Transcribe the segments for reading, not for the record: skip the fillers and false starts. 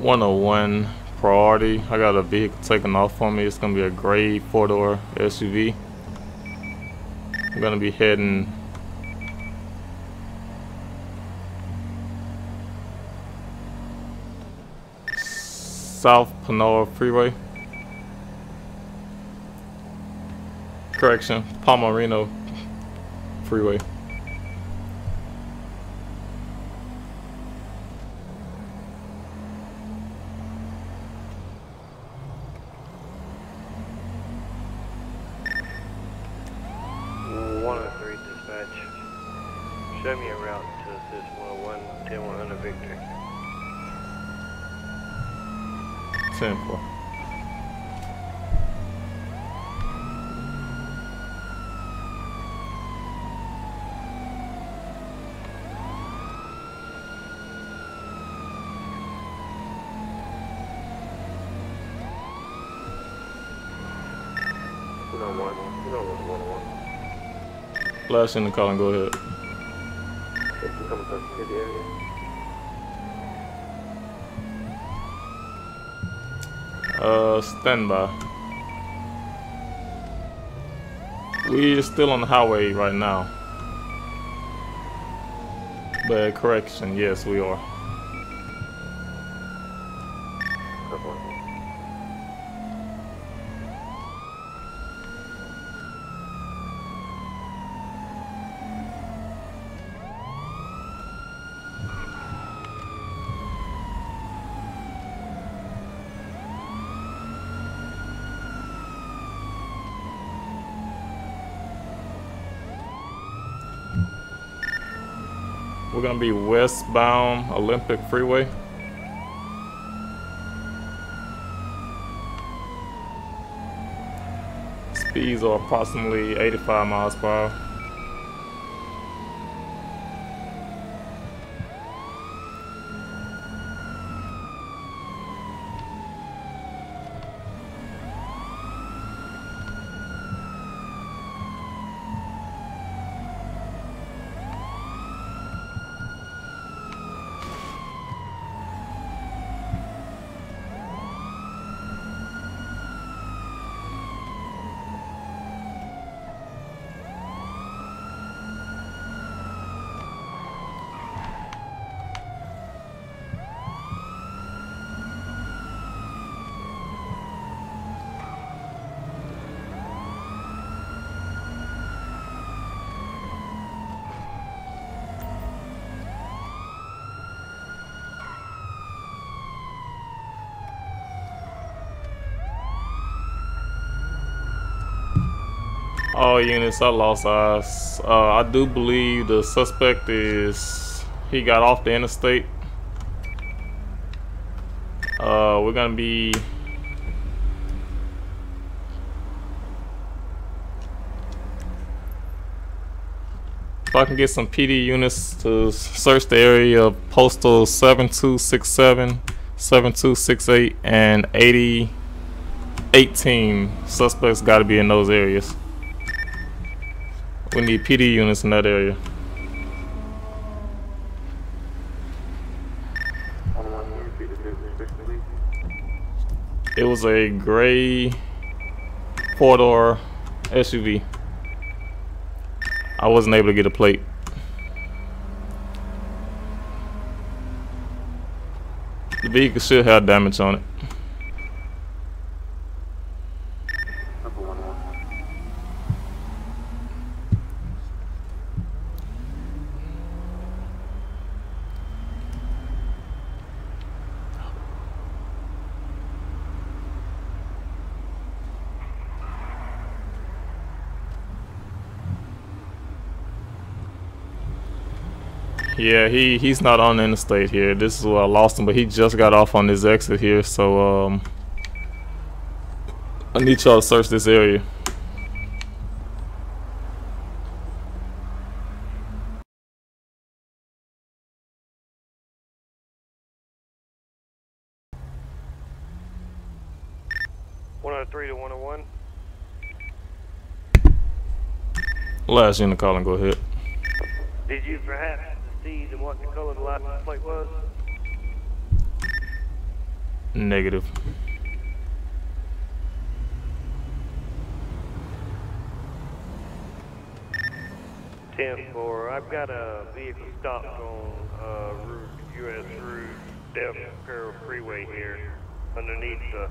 101 priority. I got a vehicle taking off for me. It's gonna be a gray 4-door SUV. I'm gonna be heading South Panola Freeway. Correction, Palmerino Freeway. Show me a route to assist 101, 10-100 Victory. 10-4. Flash in the call and go ahead. Coming from the area. Stand by. We're still on the highway right now. But correction, yes, we are. We're gonna be westbound Olympic Freeway. Speeds are approximately 85 miles per hour. All units are lost eyes. I do believe the suspect he got off the interstate. We're gonna be if I can get some PD units to search the area of postal 7267, 7268, and 8018. Suspects got to be in those areas. We need PD units in that area. It was a gray 4-door SUV. I wasn't able to get a plate. The vehicle should have damage on it. Yeah, he's not on the interstate here. This is where I lost him, but he just got off on this exit here, so I need y'all to search this area. (103 to 101). Last unit call and go ahead. Did you perhaps see what the color the license plate was? Negative. 10-4, I've got a vehicle stopped on route, US route, Del Carroll Freeway here, underneath the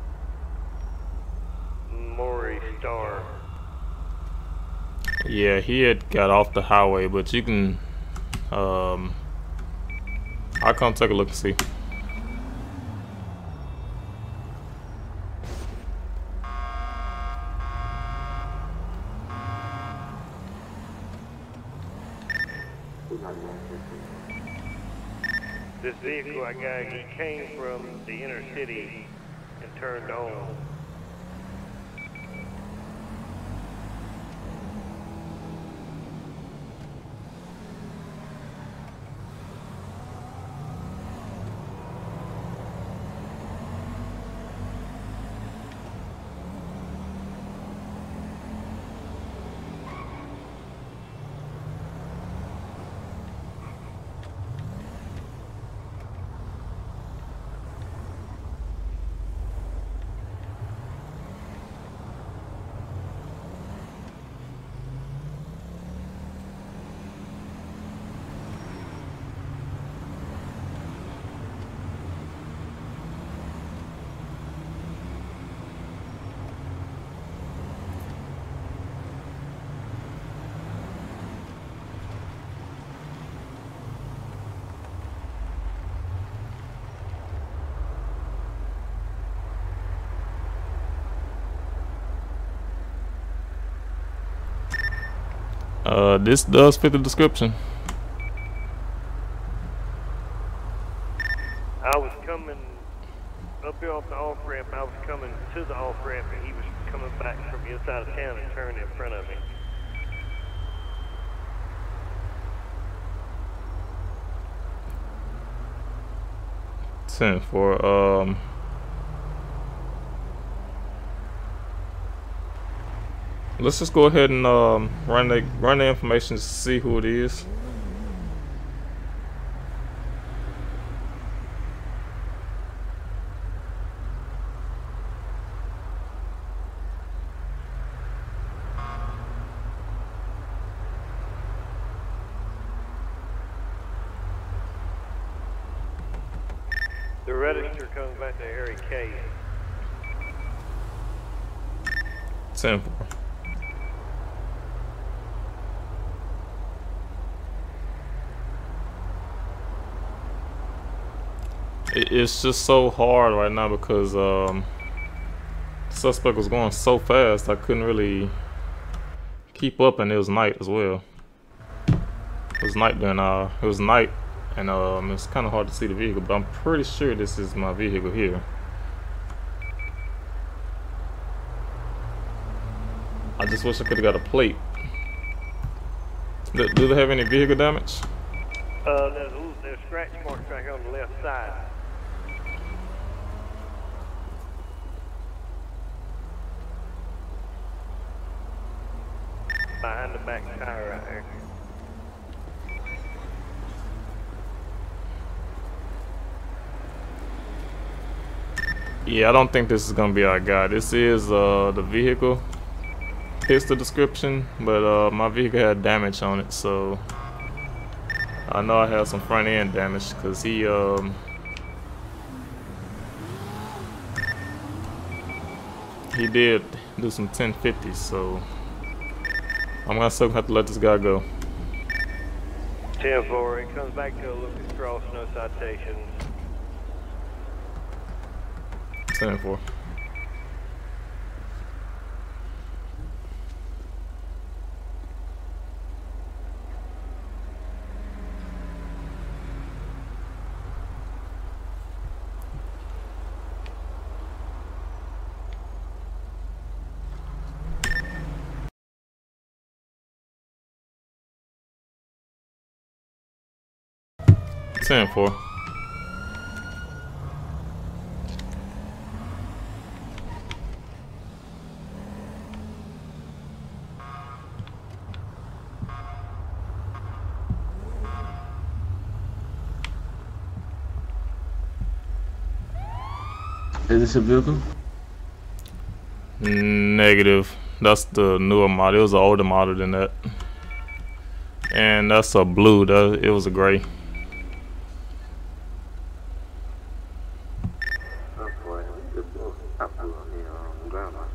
Maury Star. Yeah, he had got off the highway, but you can, I'll come take a look and see. This vehicle I got, he came from the inner city and turned on. This does fit the description. I was coming up here off the off-ramp, I was coming to the off-ramp and he was coming back from the inside of town and turned in front of me. For let's just go ahead and run the information to see who it is. The register comes back to Harry K. 10-4. It's just so hard right now because the suspect was going so fast I couldn't really keep up, and it was night as well. It was night then. It was night, and it's kind of hard to see the vehicle, but I'm pretty sure this is my vehicle here. I just wish I could have got a plate. Do they have any vehicle damage? There's scratch marks right here on the left side. Behind the back tire right there. Yeah, I don't think this is gonna be our guy. This is the vehicle. Here's the description, but my vehicle had damage on it, so I know I have some front end damage because he did do some 1050s, so I'm gonna still have to let this guy go. 10-4, it comes back to a Lucas Cross, no citations. 10-4. Ten four. Is this a vehicle? Negative. That's the newer model. It was an older model than that. And that's a blue. It was a gray. Oh boy, we could both top blue on the ground.